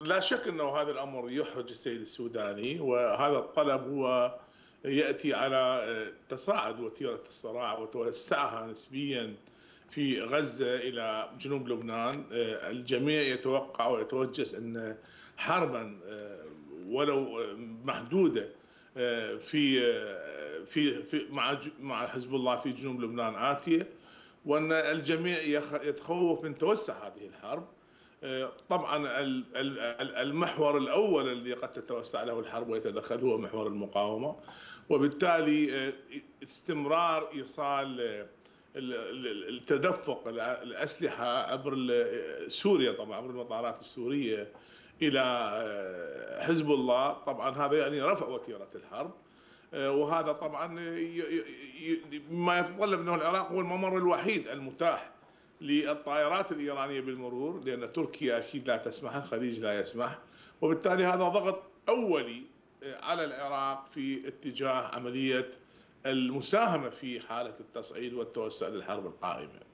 لا شك أنه هذا الأمر يحرج السيد السوداني، وهذا الطلب هو يأتي على تصاعد وتيرة الصراع وتوسعها نسبيا في غزة إلى جنوب لبنان. الجميع يتوقع ويتوجس أن حربا ولو محدودة في مع حزب الله في جنوب لبنان آتية، وأن الجميع يتخوف من توسع هذه الحرب. طبعا المحور الأول الذي قد تتوسع له الحرب ويتدخل هو محور المقاومة، وبالتالي استمرار إيصال التدفق الأسلحة عبر سوريا، طبعا عبر المطارات السورية إلى حزب الله، طبعا هذا يعني رفع وتيرة الحرب. وهذا طبعا ما يتطلب منه العراق هو الممر الوحيد المتاح للطائرات الإيرانية بالمرور، لأن تركيا أكيد لا تسمح، الخليج لا يسمح، وبالتالي هذا ضغط أولي على العراق في اتجاه عملية المساهمة في حالة التصعيد والتوسع للحرب القائمة.